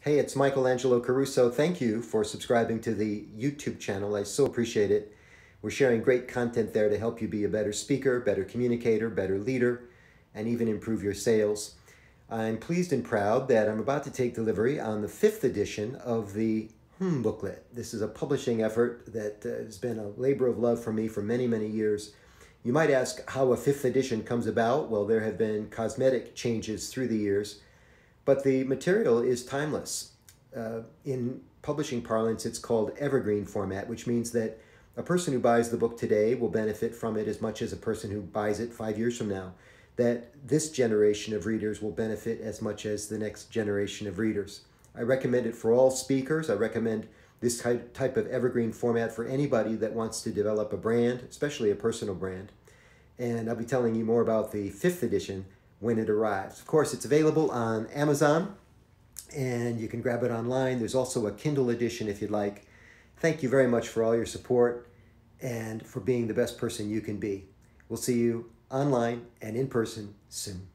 Hey, it's Michelangelo Caruso. Thank you for subscribing to the YouTube channel. I so appreciate it. We're sharing great content there to help you be a better speaker, better communicator, better leader, and even improve your sales. I'm pleased and proud that I'm about to take delivery on the 5th edition of the booklet. This is a publishing effort that has been a labor of love for me for many, many years. You might ask how a 5th edition comes about. Well, there have been cosmetic changes through the years, but the material is timeless. In publishing parlance, it's called evergreen format, which means that a person who buys the book today will benefit from it as much as a person who buys it 5 years from now. That this generation of readers will benefit as much as the next generation of readers. I recommend it for all speakers. I recommend this type of evergreen format for anybody that wants to develop a brand, especially a personal brand. And I'll be telling you more about the 5th edition when it arrives. Of course, it's available on Amazon, and you can grab it online. There's also a Kindle edition if you'd like. Thank you very much for all your support and for being the best person you can be. We'll see you online and in person soon.